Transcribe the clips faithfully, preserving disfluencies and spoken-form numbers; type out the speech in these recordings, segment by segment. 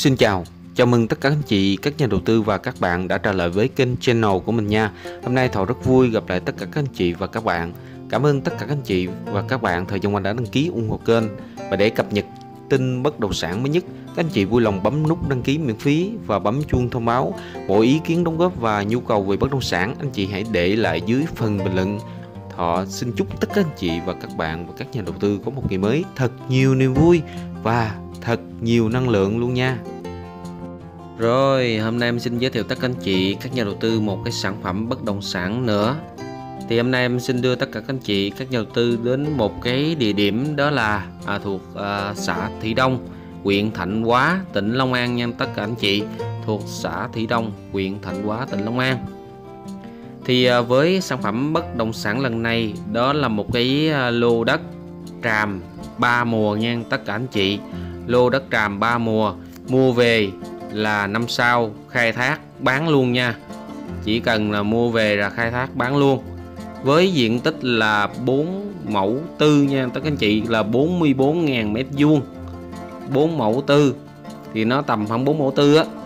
Xin chào, chào mừng tất cả anh chị, các nhà đầu tư và các bạn đã trở lại với kênh channel của mình nha. Hôm nay Thọ rất vui gặp lại tất cả các anh chị và các bạn. Cảm ơn tất cả các anh chị và các bạn thời gian qua đã đăng ký ủng hộ kênh. Và để cập nhật tin bất động sản mới nhất, các anh chị vui lòng bấm nút đăng ký miễn phí và bấm chuông thông báo. Mọi ý kiến đóng góp và nhu cầu về bất động sản, anh chị hãy để lại dưới phần bình luận. Thọ xin chúc tất cả anh chị và các bạn và các nhà đầu tư có một ngày mới thật nhiều niềm vui và thật nhiều năng lượng luôn nha. Rồi, hôm nay em xin giới thiệu tất cả anh chị, các nhà đầu tư một cái sản phẩm bất động sản nữa. Thì hôm nay em xin đưa tất cả các anh chị, các nhà đầu tư đến một cái địa điểm, đó là à, thuộc à, xã Thị Đông, huyện Thạnh Hóa, tỉnh Long An nha tất cả anh chị. Thuộc xã Thị Đông, huyện Thạnh Hóa, tỉnh Long An. Thì à, với sản phẩm bất động sản lần này, đó là một cái à, lô đất tràm ba mùa nha tất cả anh chị. Lô đất tràm ba mùa, mua về là năm sau khai thác bán luôn nha. Chỉ cần là mua về là khai thác bán luôn. Với diện tích là bốn mẫu tư nha tất cả anh chị, là bốn mươi bốn nghìn mét vuông. bốn mẫu tư thì nó tầm khoảng bốn mẫu tư á.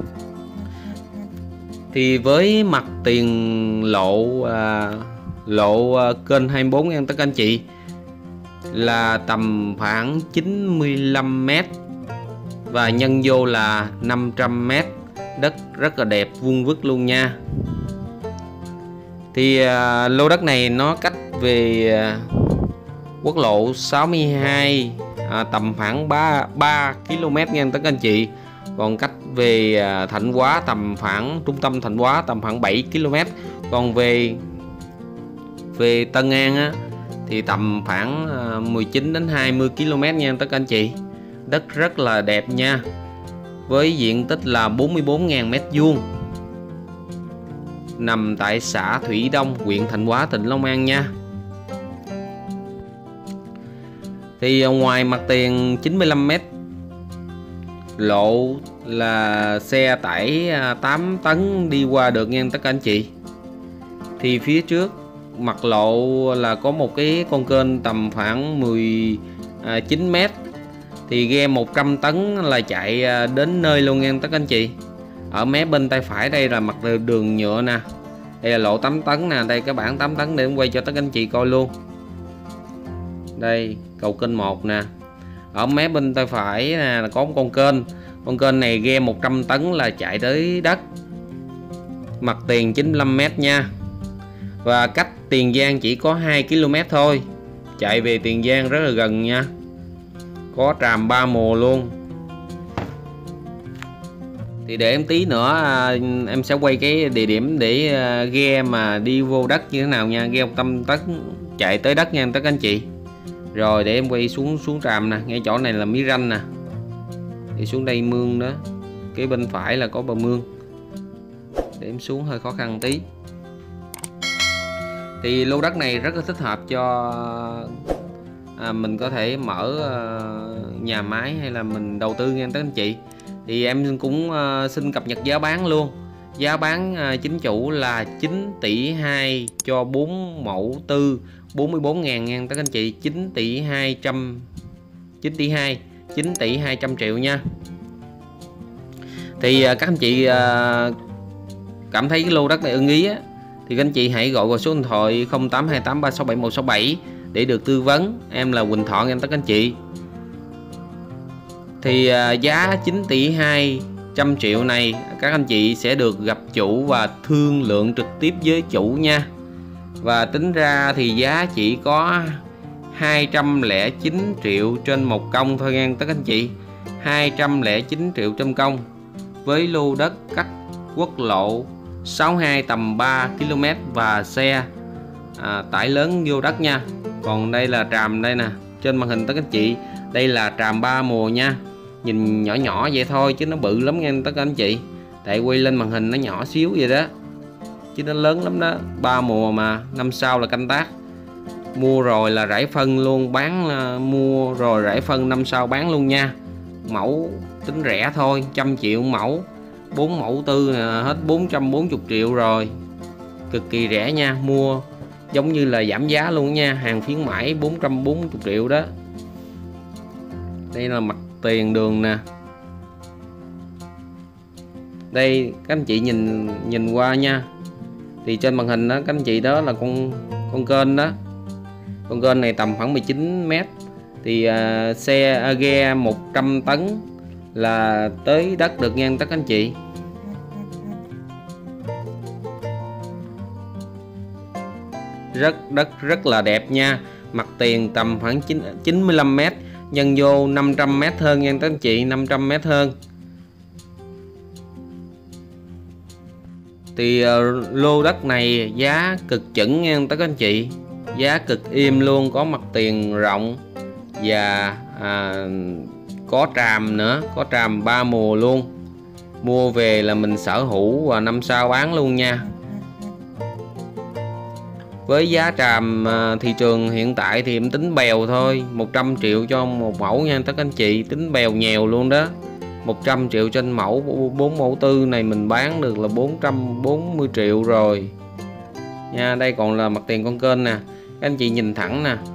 Thì với mặt tiền lộ à, lộ à, kênh hai mươi bốn nha tất cả anh chị, là tầm khoảng chín mươi lăm mét và nhân vô là năm trăm mét. Đất rất là đẹp, vuông vức luôn nha. Thì à, lô đất này nó cách về à, quốc lộ sáu mươi hai à, tầm khoảng ba ki lô mét nha tất cả anh chị. Còn cách về à, Thạnh Hóa tầm khoảng trung tâm Thạnh Hóa tầm khoảng bảy ki lô mét. Còn về về Tân An á, thì tầm khoảng à, mười chín đến hai mươi ki lô mét nha tất cả anh chị. Đất rất là đẹp nha. Với diện tích là bốn mươi bốn nghìn mét vuông, nằm tại xã Thủy Đông, huyện Thạnh Hóa, tỉnh Long An nha. Thì ngoài mặt tiền chín mươi lăm mét lộ là xe tải tám tấn đi qua được nha tất cả anh chị. Thì phía trước mặt lộ là có một cái con kênh tầm khoảng mười chín mét. Thì ghe một trăm tấn là chạy đến nơi luôn nha tất cả anh chị. Ở mé bên tay phải đây là mặt đường nhựa nè. Đây là lộ tám tấn nè, đây cái bảng tám tấn để em quay cho tất cả anh chị coi luôn. Đây cầu kênh một nè. Ở mé bên tay phải nè là có một con kênh. Con kênh này ghe một trăm tấn là chạy tới đất. Mặt tiền chín mươi lăm mét nha. Và cách Tiền Giang chỉ có hai ki lô mét thôi. Chạy về Tiền Giang rất là gần nha. Có tràm ba mùa luôn. Thì để em tí nữa à, em sẽ quay cái địa điểm để à, ghe mà đi vô đất như thế nào nha. Ghe một trăm tấn chạy tới đất nha tất cả anh chị. Rồi để em quay xuống xuống tràm nè. Ngay chỗ này là mí ranh nè. Đi xuống đây mương đó. Cái bên phải là có bờ mương. Để em xuống hơi khó khăn tí. Thì lô đất này rất là thích hợp cho à, mình có thể mở à, nhà máy hay là mình đầu tư nha tất anh chị. Thì em cũng uh, xin cập nhật giá bán luôn. Giá bán uh, chính chủ là chín tỷ hai cho bốn mẫu tư, bốn mươi bốn nghìn nha các anh chị. chín tỷ hai trăm, chín tỷ hai, chín tỷ hai trăm triệu nha. Thì uh, các anh chị uh, cảm thấy cái lô đất này ưng ý á, thì các anh chị hãy gọi vào số điện thoại không tám hai tám ba sáu bảy một sáu bảy để được tư vấn. Em là Quỳnh Thọ nha tất cả anh chị. Thì uh, giá chín tỷ hai trăm triệu này các anh chị sẽ được gặp chủ và thương lượng trực tiếp với chủ nha. Và tính ra thì giá chỉ có hai trăm lẻ chín triệu trên một công thôi nha tất anh chị. Hai trăm lẻ chín triệu trên công. Với lô đất cách quốc lộ sáu mươi hai tầm ba ki lô mét và xe à, tải lớn vô đất nha. Còn đây là tràm đây nè. Trên màn hình tất anh chị, đây là tràm ba mùa nha. Nhìn nhỏ nhỏ vậy thôi chứ nó bự lắm nha tất cả anh chị. Tại quay lên màn hình nó nhỏ xíu vậy đó, chứ nó lớn lắm đó. Ba mùa mà năm sau là canh tác. Mua rồi là rải phân luôn, bán là mua rồi rải phân năm sau bán luôn nha. Mẫu tính rẻ thôi, trăm triệu mẫu. Bốn mẫu tư là hết bốn trăm bốn mươi triệu rồi. Cực kỳ rẻ nha. Mua giống như là giảm giá luôn nha. Hàng khuyến mãi bốn trăm bốn mươi triệu đó. Đây là mặt tiền đường nè. Đây các anh chị nhìn nhìn qua nha, thì trên màn hình đó các anh chị, đó là con con kênh đó. Con kênh này tầm khoảng mười chín mét, thì uh, xe uh, ghe một trăm tấn là tới đất được nha tất các anh chị. Rất đất rất là đẹp nha. Mặt tiền tầm khoảng chín mươi lăm mét, nhân vô năm trăm mét hơn nha các anh chị, năm trăm mét hơn. Thì uh, lô đất này giá cực chuẩn nha tất các anh chị, giá cực im luôn, có mặt tiền rộng và à, có tràm nữa, có tràm ba mùa luôn. Mua về là mình sở hữu và năm sau bán luôn nha. Với giá tràm à, thị trường hiện tại thì em tính bèo thôi, một trăm triệu cho một mẫu nha tất anh chị, tính bèo nhèo luôn đó. Một trăm triệu trên mẫu, bốn mẫu tư này mình bán được là bốn trăm bốn mươi triệu rồi nha. Đây còn là mặt tiền con kênh nè, các anh chị nhìn thẳng nè,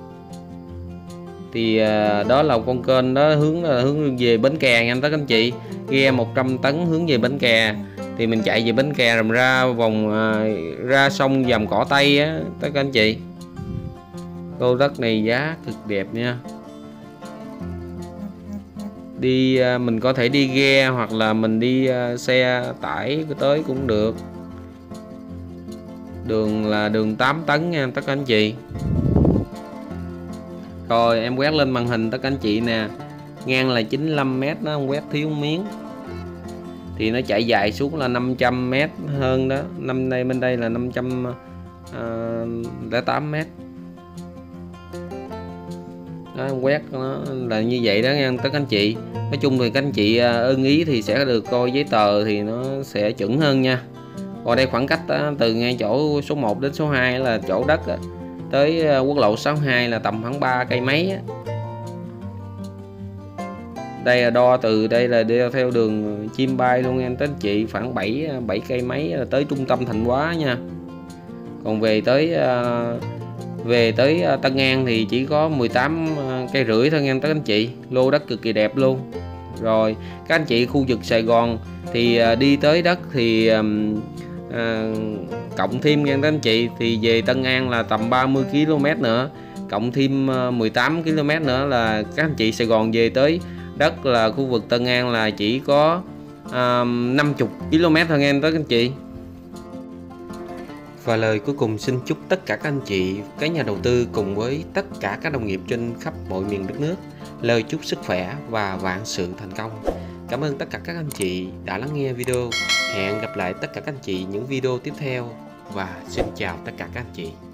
thì à, đó là con kênh đó, hướng là hướng về Bến Kè nha các anh chị. Ghe một trăm tấn hướng về Bến Kè, thì mình chạy về Bến Kè rồi ra vòng à, ra sông Vàm Cỏ Tây á tất cả anh chị. Lô đất này giá cực đẹp nha. Đi à, mình có thể đi ghe hoặc là mình đi à, xe tải tới cũng được. Đường là đường tám tấn nha tất cả anh chị. Rồi em quét lên màn hình tất cả anh chị nè, ngang là chín mươi lăm mét, nó không quét thiếu miếng. Thì nó chạy dài xuống là năm trăm mét hơn đó. Năm nay bên đây là năm trăm lẻ tám mét. Đó, em quét nó là như vậy đó nha tất cả anh chị. Nói chung thì các anh chị ưng ý thì sẽ được coi giấy tờ thì nó sẽ chuẩn hơn nha. Còn đây khoảng cách từ ngay chỗ số một đến số hai là chỗ đất á, tới quốc lộ sáu mươi hai là tầm khoảng ba cây mấy á. Đây là đo từ đây là đeo theo đường chim bay luôn em tới chị, khoảng bảy bảy cây mấy là tới trung tâm Thành Hóa nha. Còn về tới về tới Tân An thì chỉ có mười tám cây rưỡi thôi em tới anh chị. Lô đất cực kỳ đẹp luôn. Rồi các anh chị khu vực Sài Gòn thì đi tới đất thì à, cộng thêm nha các anh chị, thì về Tân An là tầm ba mươi ki lô mét nữa, cộng thêm mười tám ki lô mét nữa là các anh chị Sài Gòn về tới đất là khu vực Tân An là chỉ có à, năm mươi ki lô mét thôi nghe tới các anh chị. Và lời cuối cùng xin chúc tất cả các anh chị, các nhà đầu tư cùng với tất cả các đồng nghiệp trên khắp mọi miền đất nước lời chúc sức khỏe và vạn sự thành công. Cảm ơn tất cả các anh chị đã lắng nghe video. Hẹn gặp lại tất cả các anh chị những video tiếp theo và xin chào tất cả các anh chị.